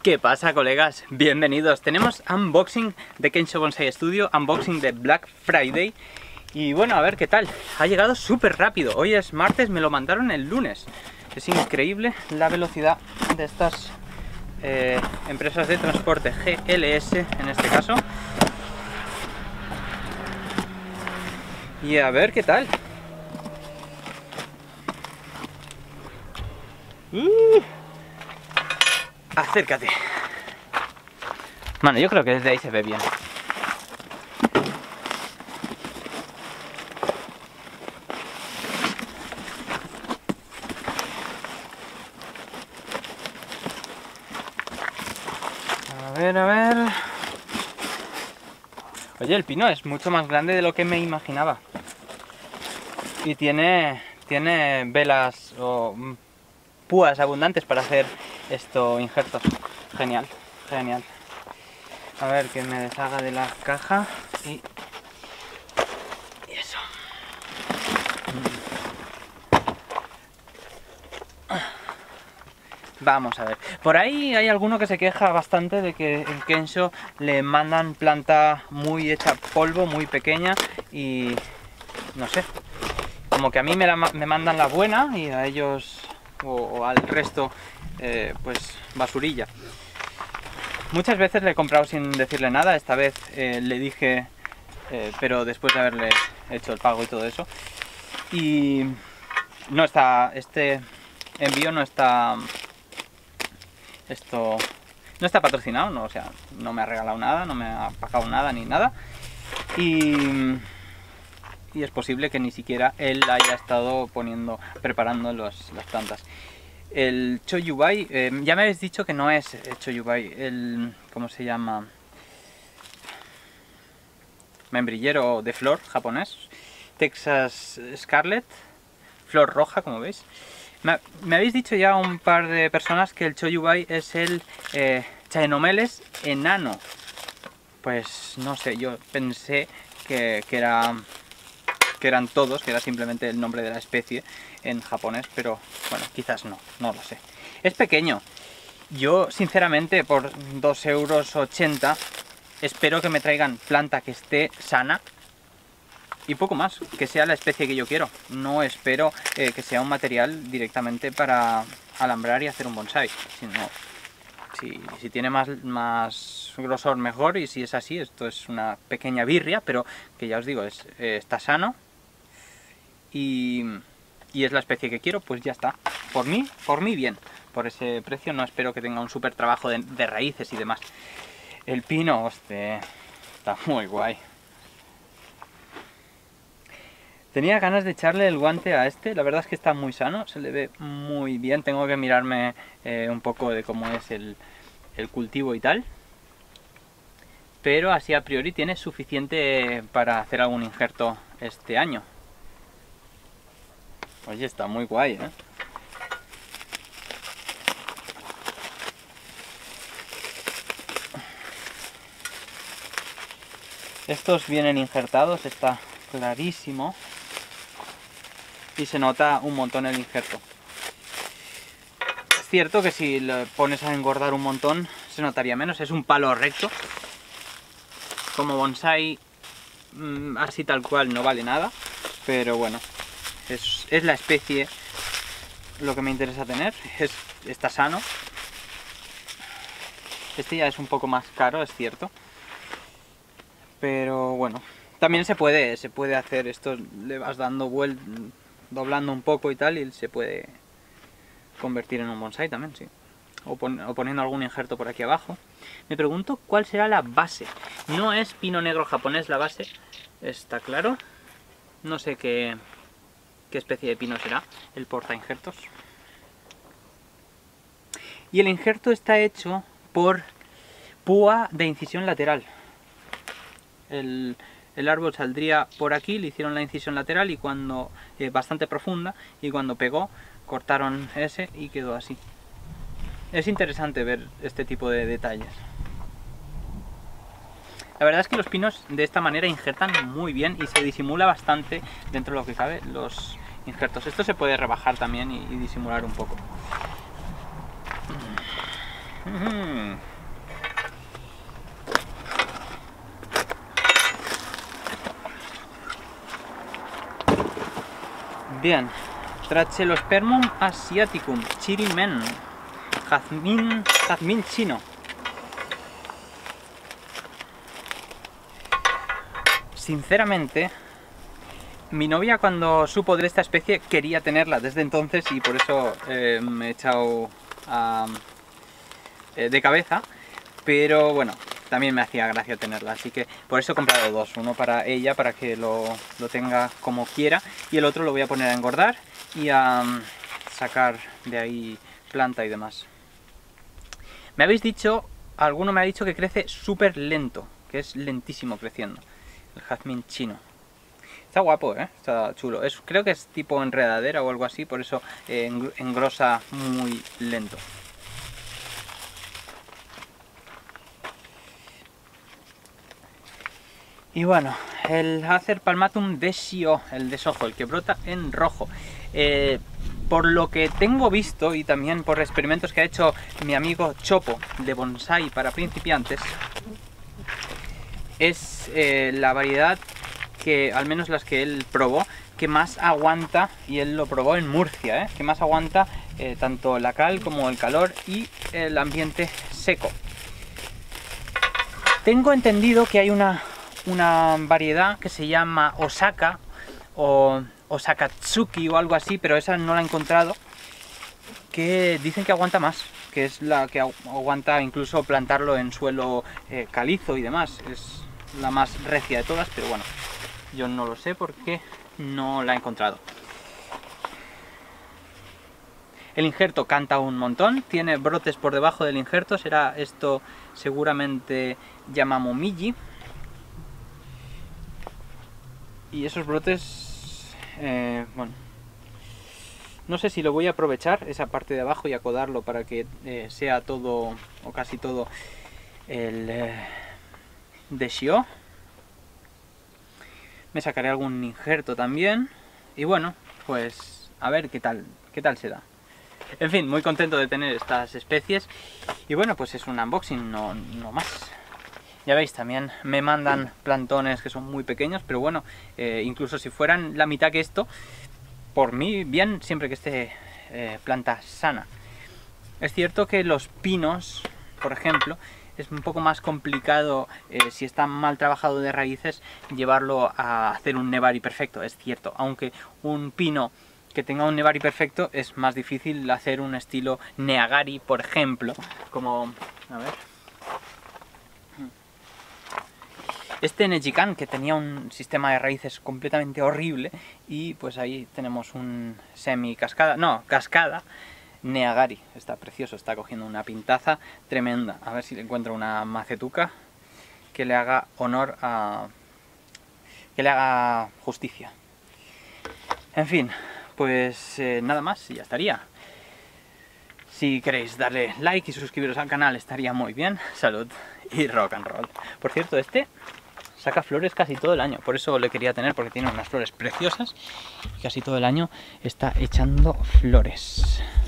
¿Qué pasa, colegas? Bienvenidos. Tenemos unboxing de Kensho Bonsai Studio, unboxing de Black Friday. Y bueno, a ver qué tal. Ha llegado súper rápido. Hoy es martes, me lo mandaron el lunes. Es increíble la velocidad de estas empresas de transporte, GLS en este caso. Y a ver qué tal. Acércate. Bueno, yo creo que desde ahí se ve bien. A ver. Oye, el pino es mucho más grande de lo que me imaginaba. Y tiene velas o púas abundantes para hacer injertos. Genial, genial. A ver, que me deshaga de la caja y eso. Vamos a ver. Por ahí hay alguno que se queja bastante de que en Kensho le mandan planta muy hecha polvo, muy pequeña y no sé. Como que a mí me mandan la buena y a ellos o al resto pues basurilla. Muchas veces le he comprado sin decirle nada, esta vez le dije, pero después de haberle hecho el pago y todo eso. Y no está, este envío no está, no está patrocinado, no, o sea, no me ha regalado nada, no me ha pagado nada ni nada. Y es posible que ni siquiera él haya estado preparando las plantas. El Choyubai, ya me habéis dicho que no es Choyubai, ¿cómo se llama? Membrillero de flor japonés, Texas Scarlet, flor roja, como veis. Me habéis dicho ya un par de personas que el Choyubai es el Chaenomeles enano. Pues no sé, yo pensé que eran todos, que era simplemente el nombre de la especie en japonés, pero bueno, quizás no lo sé. Es pequeño. Yo, sinceramente, por 2,80 € espero que me traigan planta que esté sana y poco más, que sea la especie que yo quiero. No espero que sea un material directamente para alambrar y hacer un bonsai, sino si tiene más grosor mejor, y si es así, esto es una pequeña birria, pero que ya os digo, está sano. Y es la especie que quiero, pues ya está. Por mí bien. Por ese precio no espero que tenga un súper trabajo de raíces y demás. El pino, hostia, está muy guay. Tenía ganas de echarle el guante a la verdad es que está muy sano, se le ve muy bien. Tengo que mirarme un poco de cómo es el cultivo y tal. Pero así a priori tiene suficiente para hacer algún injerto este año. Oye, está muy guay, ¿eh? Estos vienen injertados, está clarísimo. Y se nota un montón el injerto. Es cierto que si lo pones a engordar un montón, se notaría menos. Es un palo recto. Como bonsai, así tal cual no vale nada. Pero bueno. Es la especie lo que me interesa tener, está sano. Este ya es un poco más caro, es cierto, pero bueno, también se puede hacer esto, le vas dando doblando un poco y tal, y se puede convertir en un bonsai también, sí. O poniendo algún injerto por aquí abajo. Me pregunto cuál será la base. No es pino negro japonés la base, está claro. No sé qué especie de pino será el porta injertos. Y el injerto está hecho por púa de incisión lateral. El árbol saldría por aquí, le hicieron la incisión lateral y cuando bastante profunda, y cuando pegó cortaron ese y quedó así. Es interesante ver este tipo de detalles. La verdad es que los pinos de esta manera injertan muy bien y se disimula bastante dentro de lo que cabe los injertos. Esto se puede rebajar también y disimular un poco. Bien, Trachelospermum asiaticum, Chirimen, jazmín chino. Sinceramente, mi novia cuando supo de esta especie quería tenerla desde entonces y por eso me he echado de cabeza, pero bueno, también me hacía gracia tenerla, así que por eso he comprado dos, uno para ella, para que lo tenga como quiera, y el otro lo voy a poner a engordar y a sacar de ahí planta y demás. Me habéis dicho, alguno me ha dicho que crece súper lento, que es lentísimo creciendo, el jazmín chino. Está guapo, está chulo. Creo que es tipo enredadera o algo así, por eso engrosa muy lento. Y bueno, el Acer palmatum desio, el desojo, el que brota en rojo. Por lo que tengo visto y también por experimentos que ha hecho mi amigo Chopo de bonsai para principiantes, es la variedad que, al menos las que él probó, que más aguanta, y él lo probó en Murcia, que más aguanta tanto la cal como el calor y el ambiente seco. Tengo entendido que hay una variedad que se llama Osaka o Osakatsuki o algo así, pero esa no la he encontrado, que dicen que aguanta más, que es la que aguanta incluso plantarlo en suelo calizo y demás. Es la más recia de todas, pero bueno, yo no lo sé porque no la he encontrado. El injerto canta un montón, tiene brotes por debajo del injerto, será esto seguramente Yamamomiji. Y esos brotes, bueno, no sé si lo voy a aprovechar, esa parte de abajo, y acodarlo para que sea todo, o casi todo, el desio. Me sacaré algún injerto también, y bueno, pues a ver qué tal se da. En fin, muy contento de tener estas especies, y bueno, pues es un unboxing, no más. Ya veis, también me mandan plantones que son muy pequeños, pero bueno, incluso si fueran la mitad que esto, por mí bien, siempre que esté planta sana. Es cierto que los pinos, por ejemplo, es un poco más complicado, si está mal trabajado de raíces, llevarlo a hacer un nebari perfecto, es cierto, aunque un pino que tenga un nebari perfecto es más difícil hacer un estilo neagari, por ejemplo, como, a ver, este Nejikan, que tenía un sistema de raíces completamente horrible, y pues ahí tenemos un cascada neagari. Está precioso, está cogiendo una pintaza tremenda. A ver si le encuentro una macetuca que le haga honor que le haga justicia. En fin, pues nada más y ya estaría. Si queréis darle like y suscribiros al canal estaría muy bien. Salud y rock and roll. Por cierto, este saca flores casi todo el año, por eso le quería tener, porque tiene unas flores preciosas y casi todo el año está echando flores.